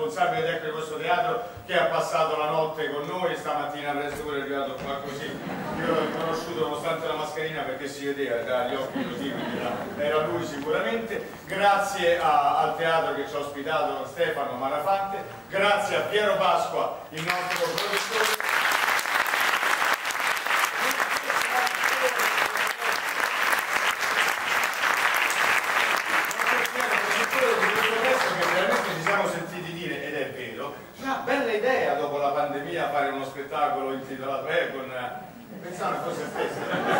responsabile tecnico di questo teatro, che ha passato la notte con noi, stamattina presto pure è arrivato qua così. Io l'ho conosciuto nonostante la mascherina perché si vedeva dagli occhi così, quindi era lui sicuramente. Grazie al teatro che ci ha ospitato, Stefano Marafante, grazie a Piero Pasqua, il nostro produttore. Bella idea dopo la pandemia fare uno spettacolo intitolato pensavo a cose stesse.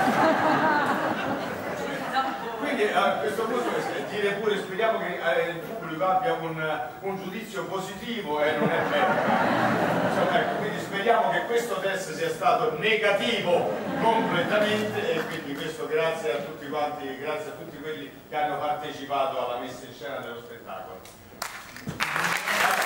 Quindi a questo punto dire pure, speriamo che il pubblico abbia un giudizio positivo e non è bello. Insomma, ecco, quindi speriamo che questo test sia stato negativo completamente, e quindi questo grazie a tutti quanti, grazie a tutti quelli che hanno partecipato alla messa in scena dello spettacolo.